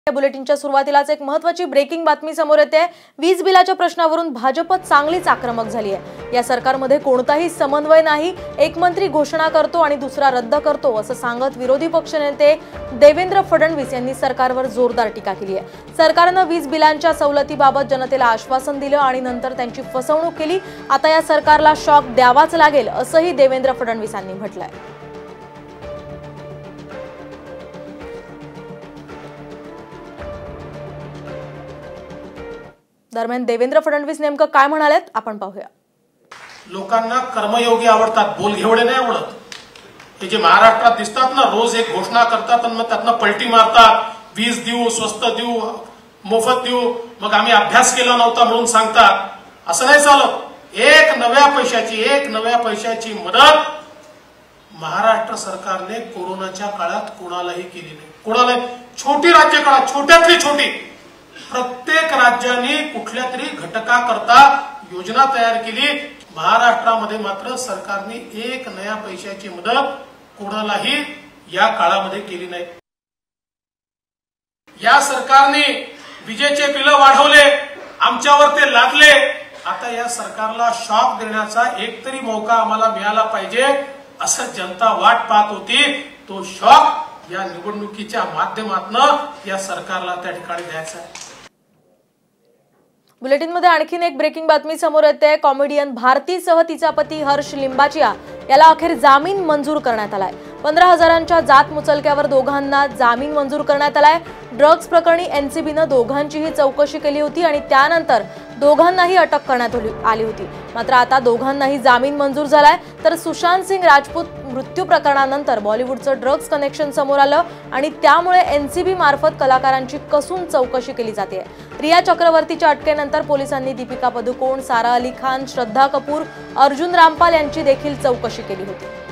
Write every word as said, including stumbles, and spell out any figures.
बुलेटिनच्या सुरुवातीलाच एक महत्त्वाची ब्रेकिंग बातमी समोर येते। वीज बिलाच्या प्रश्नावरून भाजप चांगलीच आक्रमक झाली आहे। या सरकारमध्ये कोणताही समन्वय नाही, एक मंत्री घोषणा करतो आणि दुसरा रद्द करतो असं सांगत विरोधी पक्षनेते देवेंद्र फडणवीस यांनी सरकारवर जोरदार टीका केली आहे। सरकारने वीज बिलांच्या सवलतीबाबत जनतेला आश्वासन दिलं आणि नंतर त्यांची फसवणूक केली। आता या सरकारला शॉक द्यावाच लागेल असंही देवेंद्र फडणवीस यांनी म्हटलंय। दरम्यान देवेंद्र फडणवीस नेमकं काय म्हणालेत आपण पाहूया। लोकांना कर्मयोगी आवडतात, बोलघेवडे नाही आवडत। हे जे महाराष्ट्रात दिसतात ना, रोज एक घोषणा करतात आणि मग त्यातनं पलटी मारतात, वीज देऊ, स्वस्त देऊ, मोफत देऊ, मग आम्ही अभ्यास केला नव्हता म्हणून सांगतात। असं नाही चालत। एक नव्या पैशाची एक नव्या पैशाची मदत महाराष्ट्र सरकारने कोरोनाच्या काळात कोणालाही केली नाही। कोणालाही, छोटी राज्य काळात, छोट्यातली छोटी, प्रत्येक राज्याने कुठल्या तरी घटकाकरता योजना तयार केली। महाराष्ट्रामध्ये मात्र सरकारने एक नया पैशाची मदत कोणालाही या काळामध्ये केली नाही। या सरकारने विजेचे बिल वाढवले, आमच्यावर ते लादले। आता या सरकारला शॉक देण्याचा एक तरी मौका आम्हाला मिळाला पाहिजे असं जनता वाट पाहत होती। तो शॉक या निवडणुकीच्या माध्यमातून या सरकारला त्या ठिकाणी द्यायचा आहे। बुलेटिनमध्ये आणखीन एक ब्रेकिंग बातमी समोर येते। कॉमेडियन भारतीसह तिचा पती हर्ष लिंबाचिया याला अखेर जामीन मंजूर करण्यात आलाय। पंधरा हजारांच्या जात मुचलक्यावर दोघांना जामीन मंजूर करण्यात आलाय। ड्रग्ज प्रकरणी एनसीबीने दोघांचीही चौकशी केली होती आणि त्यानंतर दोघांनाही अटक करण्यात आली होती। मात्र आता दोघांनाही जामीन मंजूर झालाय। तर सुशांत सिंग राजपूत मृत्यू प्रकरणानंतर बॉलिवूडचं ड्रग्ज कनेक्शन समोर आलं आणि त्यामुळे एनसीबी मार्फत कलाकारांची कसून चौकशी केली जाते। रिया चक्रवर्तीच्या अटकेनंतर पोलिसांनी दीपिका पदुकोण, सारा अली खान, श्रद्धा कपूर, अर्जुन रामपाल यांची देखील चौकशी केली होती।